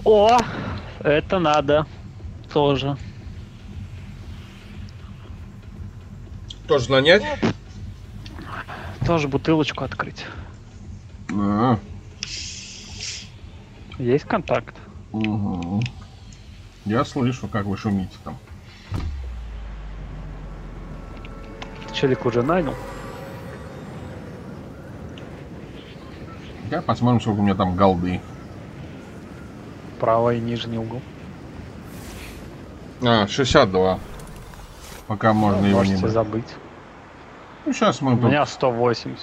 О, это надо тоже. Тоже нанять? Оп. Тоже бутылочку открыть. А, Есть контакт? угу. Я слышу, как вы шумите там. Челик уже нанял. Я посмотрим, сколько у меня там голды. Правый нижний угол. 62. Пока можно его не Можете брать. забыть. Ну, сейчас мы У тут... меня 180.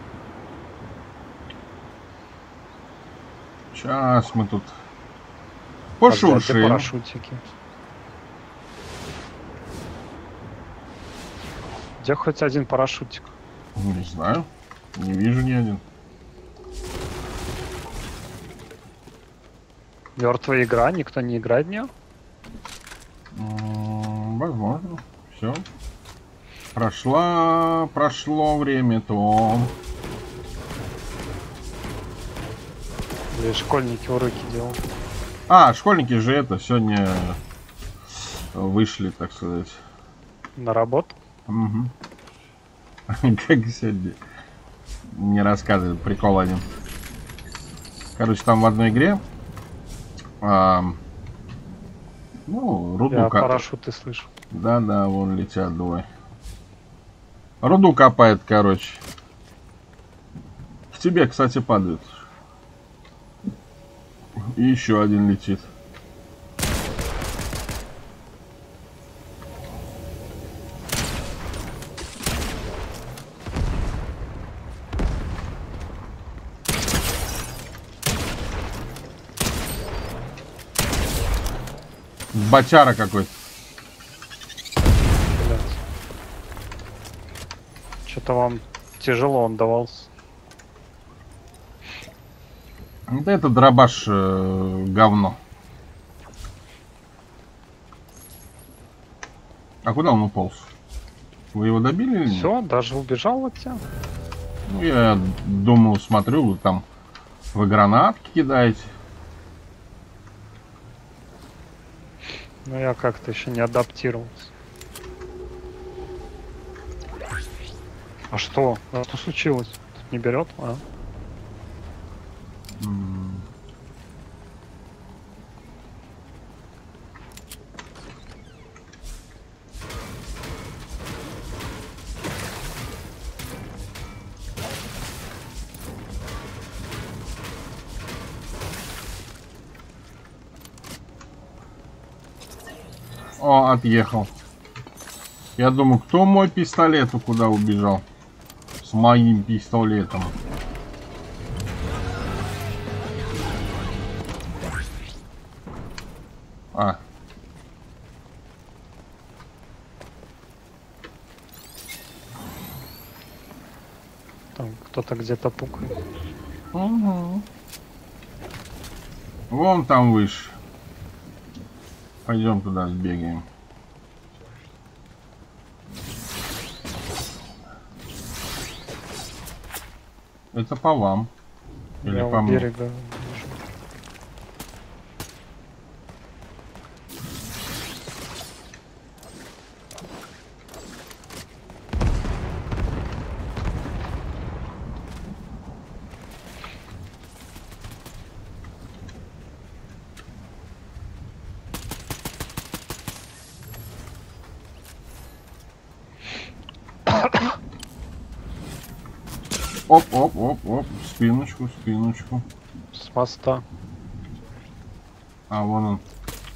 Сейчас мы тут А где пошуршим. парашютики? Где хоть один парашютик? Не знаю. Не вижу ни один. Мертвая игра, никто не играет в нее? Возможно. Все. Прошло время, Том. Или школьники уроки делают? А, школьники же это сегодня вышли, так сказать. На работу? Угу. Как сегодня мне рассказывают, прикол один. Короче, там в одной игре руду Я копают. парашюты слышу. Да, вон летят двое. Руду копает, короче. К тебе, кстати, падает. И еще один летит. Бочара какой-то. Что-то вам тяжело он давался. Да это дробаш говно. А куда он уполз? Вы его добили или нет? Все, даже убежал от тебя. Ну, я думаю, смотрю, вы там вы гранатки кидаете. Но я как-то еще не адаптировался. А что? А что случилось? Тут не берет? А? О, отъехал. Я думаю, кто мой пистолет и куда убежал? С моим пистолетом. А. Там кто-то где-то пукает. Угу. Вон там выше. Пойдем туда сбегаем. Это по вам. Или Я по у мне? берега. Оп. Спиночку. С моста. А, вон он.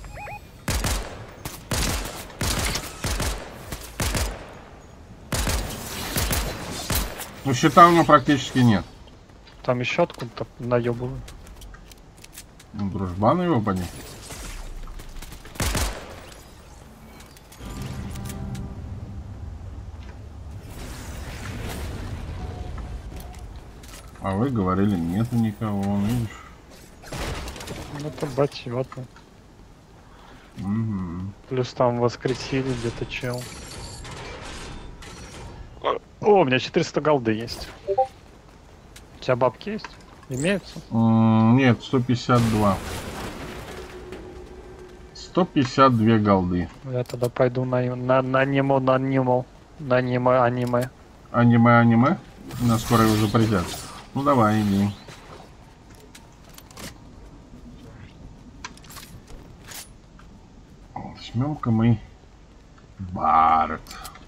Ну, щита у него практически нет. Там еще откуда-то наебывают. Ну, дружбан его поди. А вы говорили, нету никого, вон, видишь? Ну это ботёта. Угу. Плюс там воскресили где-то чел. О, у меня 400 голды есть. У тебя бабки есть? Имеются? Нет, 152. 152 голды. Я тогда пойду на аниме. Аниме. Нас скоро его запретят. Ну давай, иди. Возьмем-ка мы Барретт.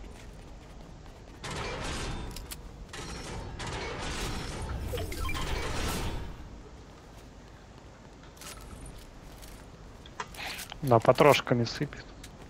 Да, потрошками сыпет.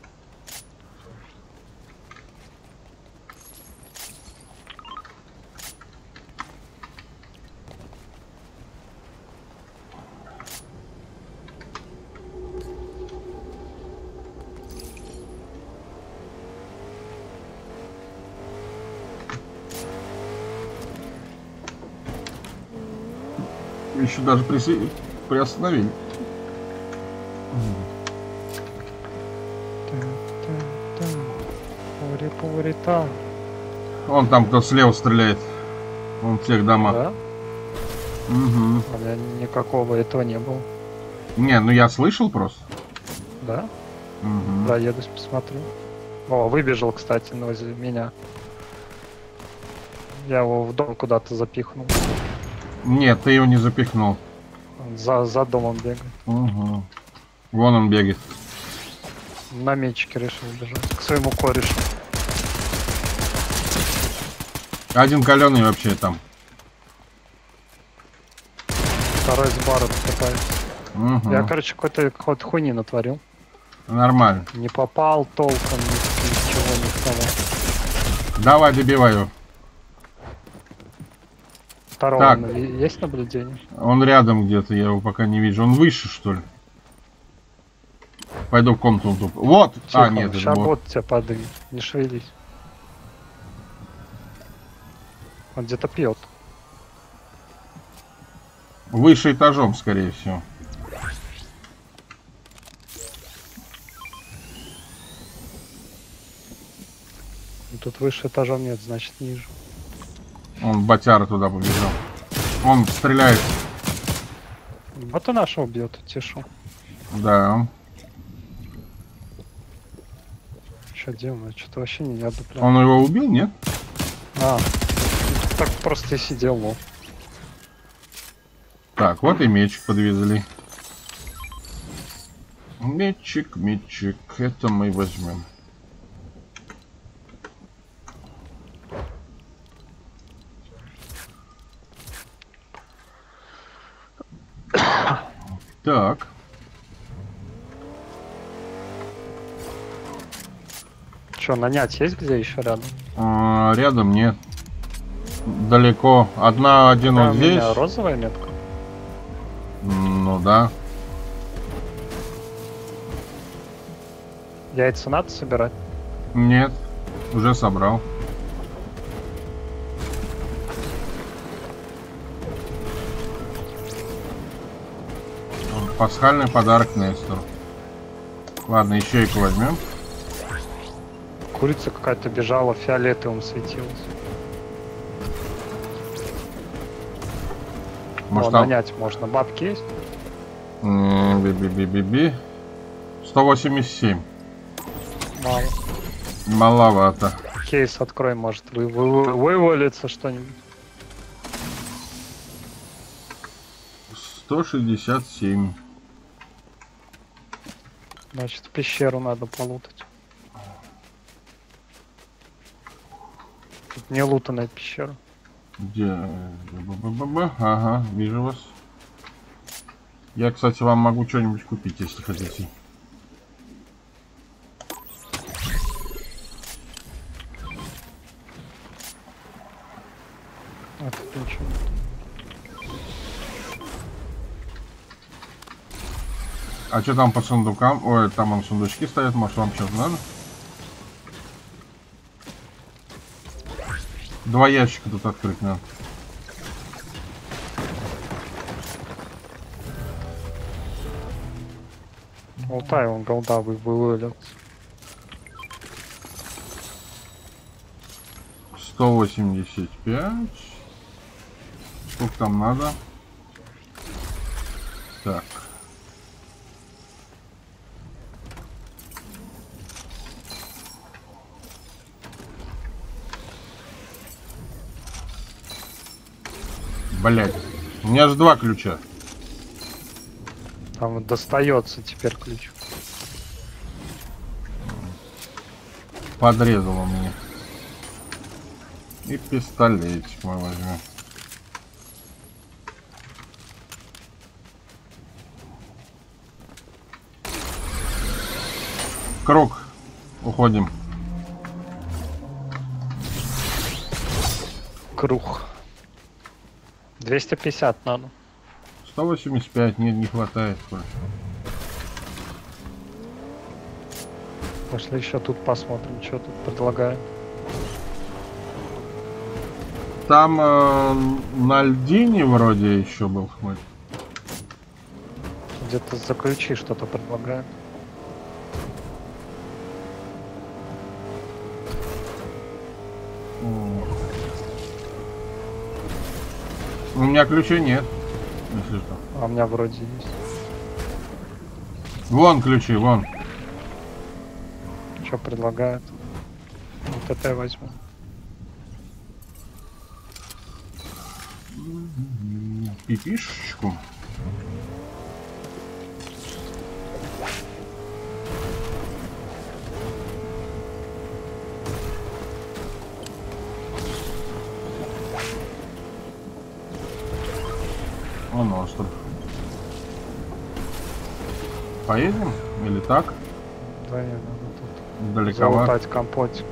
Еще даже приостановили. Пури-пури-та. Он там кто слева стреляет. Он в тех домах. Да? Угу. У меня никакого этого не было. Не, ну я слышал просто. Да? Угу. Проедусь, посмотрю. О, выбежал, кстати, возле меня. Я его в дом куда-то запихнул. Нет, ты его не запихнул. Он за домом бегает. Угу. Вон он бегает. На мечике решил бежать. К своему корешу. Один каленый вообще там. Второй с Барретт катается. Угу. Я, короче, какой-то хуйни натворил. Нормально. Не попал толком, ничего не стало. Давай, добивай его. Второго Так. есть наблюдение? Он рядом где-то, я его пока не вижу. Он выше, что ли? Пойду в комнату. Вот! Тихо, Нет, это ща бот. бот тебя подымет. Не шевелись. Он где-то пьет. Выше этажом, скорее всего. Тут выше этажом нет, значит ниже. Он ботяра туда побежал. Он стреляет. Вот и нашего бьет, тишу. Да. Что делаю? Что-то вообще не одупляю. Он его убил, нет? А, так просто и сидел, ну. Так, вот и мечик подвезли. Мечик, мечик. Это мы возьмем. Так. Что, нанять есть где еще рядом? Рядом нет. Далеко. Один Да, вот у здесь. меня розовая метка. Ну да. Яйца надо собирать? Нет. Уже собрал. Пасхальный подарок Нестору. Ладно, ищейку возьмем. Курица какая-то бежала, фиолетовым светилась. Может, О, нанять можно. Бабки есть? Би-би-би-би-би. 187. Мало. Маловато. Кейс открой, может вывалится что-нибудь. 167. Значит, пещеру надо полутать. Тут не лутанная пещера. Где? Ага, вижу вас. Я, кстати, вам могу что-нибудь купить, если хотите. А тут ничего. А что там по сундукам? Ой, там он сундучки стоят, может вам что-то надо? 2 ящика тут открыть надо. Алтай, он голда вывалился. 185. Сколько там надо? Так. Блять. У меня же 2 ключа. Там вот достается теперь ключ. Подрезал он меня. И пистолетик мы возьмем. Круг. Уходим. Круг. 250 надо. 185, нет, не хватает. Пошли еще тут посмотрим, что тут предлагают. Там на льдине вроде еще был хмырь. Где-то за ключи что-то предлагают. У меня ключей нет, если что. А у меня вроде есть. Вон ключи, вон. Что предлагают? Вот это я возьму. Пипишечку. Он остров. Поедем? Или так? Да, не надо тут Далековато. залутать компотик.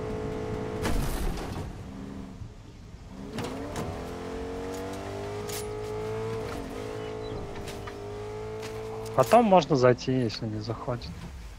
Потом можно зайти, если не захватит.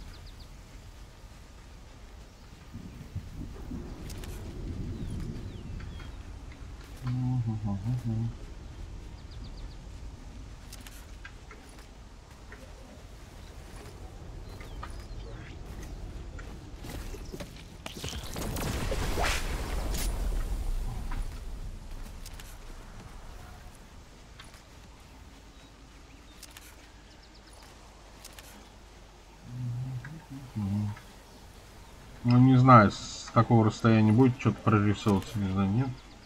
Ну не знаю, с какого расстояния будет что-то прорисовываться, не знаю, нет.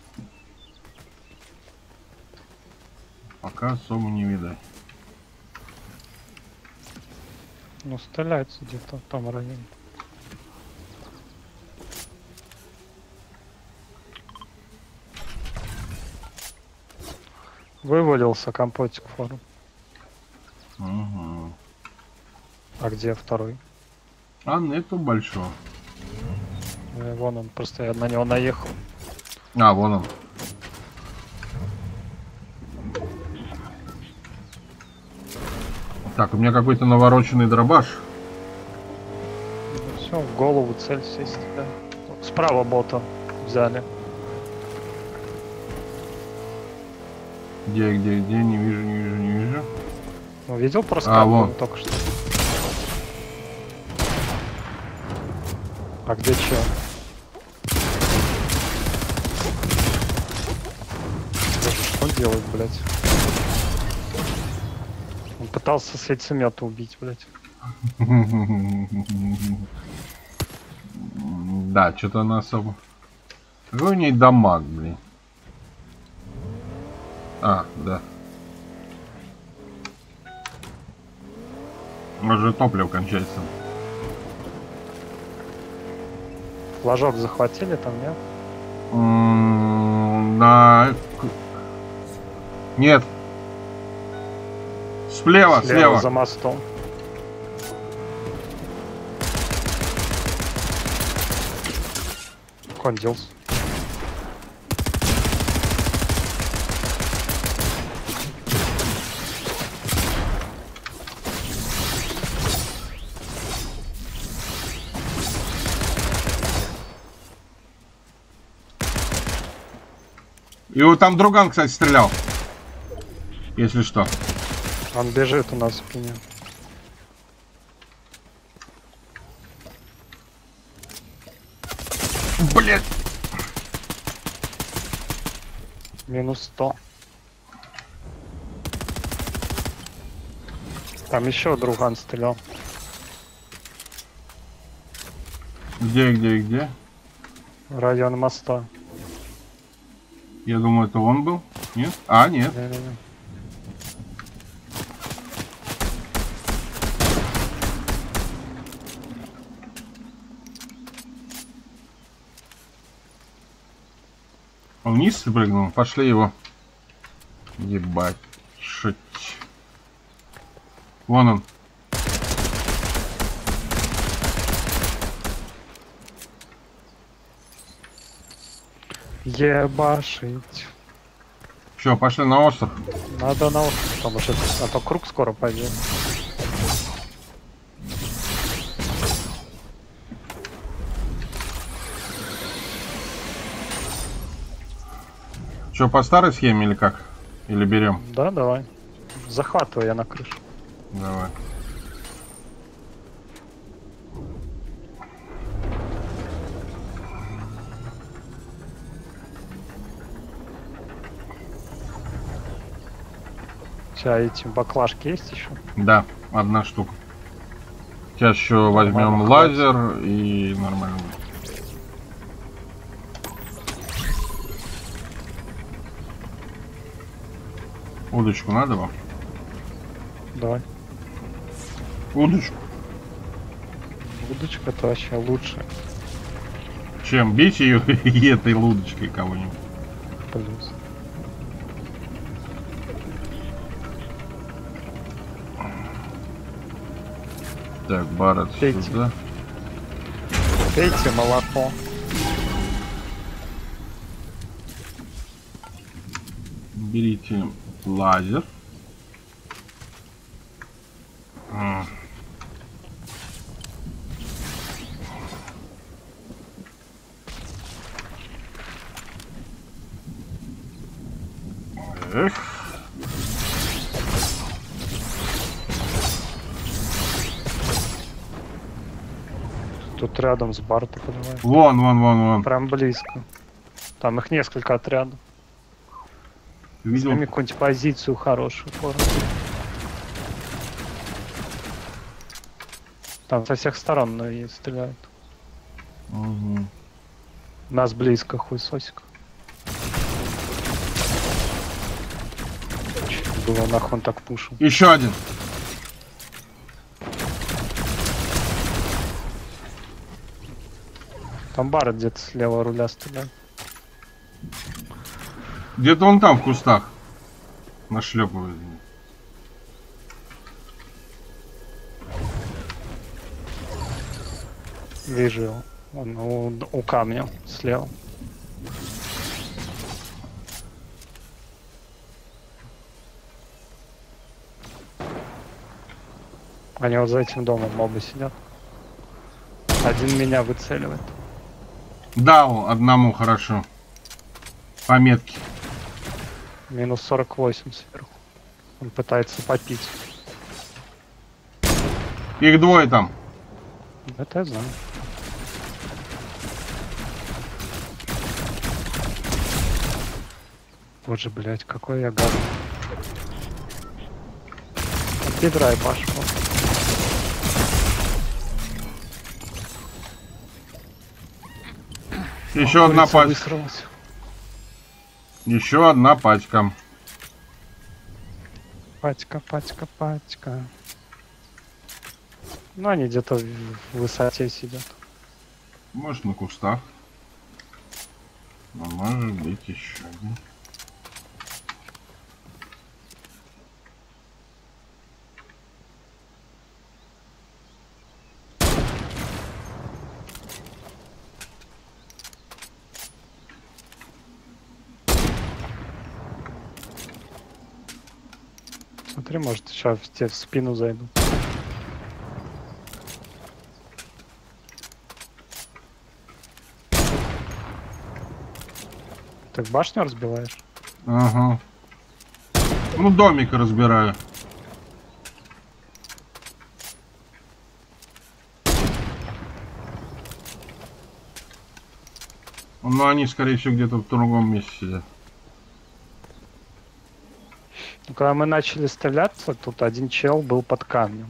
Пока особо не видать. Ну, стреляется где-то в том районе. Вывалился компотик в форум. Угу. А где второй? А нету большого. Вон он, просто я на него наехал. А, вон он. Так, у меня какой-то навороченный дробаш. Все, в голову цель сесть. Да. Справа бота взяли. Где, не вижу, не вижу, не вижу. Ну, видел просто вон. только что. А где че? Что он делает, блядь? Он пытался с яйцемета убить, блядь. Да, что-то она особо... Какой у ней дамаг, блин? А, да. Может, топливо кончается. Флажок захватили там, нет? Нет. Слева. За мостом. Он делся. И вот там друган, кстати, стрелял. Если что. Он бежит у нас в спине. Блять. Минус 100. Там еще друган стрелял. Где? Район моста. Я думаю, это он был. Нет? А, нет. Не-не-не. Он вниз спрыгнул. Пошли его. Ебать. Шуть. Вон он. Ебашить. Все, пошли на остров. Надо на остров, потому что а то круг скоро пойдет. Что, по старой схеме или как? Или берем? Да, давай. Захватывай я на крышу. Давай. У тебя эти баклажки есть еще? Да, одна штука. Сейчас еще возьмем лазер и нормально будет. Удочку надо вам? Давай. Удочку. Удочка это вообще лучше. Чем? Бить ее этой удочкой кого-нибудь. Плюс. Так, бар Пейте. отсюда. Пейте молоко. Берите лазер. Эх. Тут рядом с Барта подавай. Вон. Прям близко. Там их несколько отрядов. Видел? Сними какую-нибудь позицию хорошую. Там со всех сторон и стреляют. Угу. Нас близко, хуй сосик. Чуть было нахуй он так пушил. Еще один. Там бар где-то слева руля стреляет. Где-то он там в кустах. Нашлепывает. Вижу его. Он у камня слева. Они вот за этим домом мобы сидят. Один меня выцеливает. Дал одному хорошо. Пометки. Минус 48 сверху. Он пытается попить. Их двое там. Это я знаю. Вот же, блядь, какой я гад. Отбедрай пошел. Еще одна пачка. Высралась. Еще одна пачка. Пачка. Ну, они где-то в высоте сидят. Может, на кустах. А может быть еще один. Смотри, может, сейчас тебе в спину зайду. Ты башню разбиваешь? Ага. Ну, домик разбираю. Но они, скорее всего, где-то в другом месте сидят. Ну, когда мы начали стреляться, тут один чел был под камнем.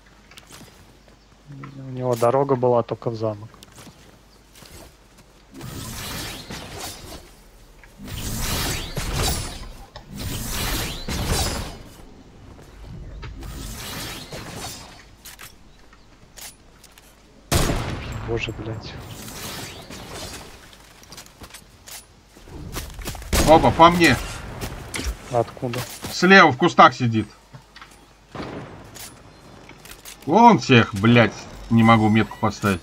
У него дорога была только в замок. Боже, блядь. Опа, по мне. Откуда? Слева в кустах сидит. Вон всех, блядь. Не могу метку поставить.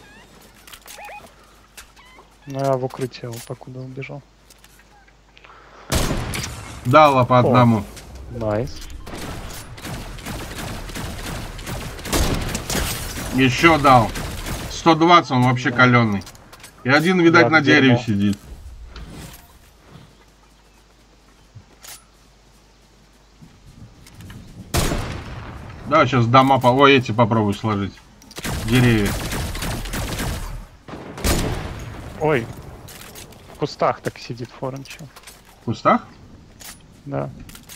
Ну я в укрытие вот покуда убежал. Дала по одному. Найс. Еще дал. 120, он вообще каленый. И один, видать, Да, на дереве дерьмо. сидит. Да, сейчас дома по... Ой, эти попробую сложить. Деревья. Ой. В кустах так сидит форум, чё. В кустах? Да.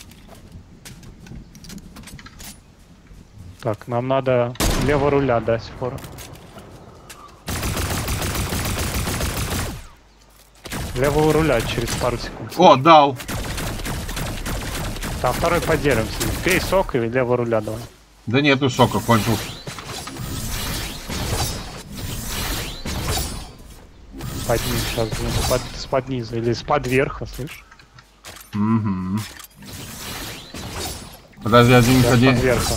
Так, нам надо лево руля дать форум. Левого руля через пару секунд. О, дал. Там второй по дереву сидит. Пей сок и лево руля давай. Да нету сока, кончился. Под ним сейчас, блин, с-под низа или с-под верха, слышь? Угу. Подожди, один Я ходи. с-под верха.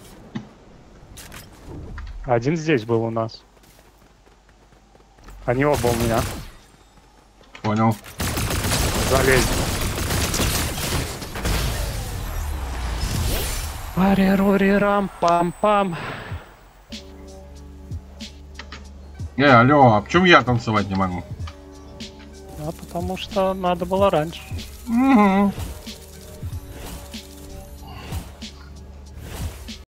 Один здесь был у нас. Они оба у меня. Понял. Залезь. Пари-рури-рам-пам-пам. Алло, а почему я танцевать не могу? А потому что надо было раньше. Угу.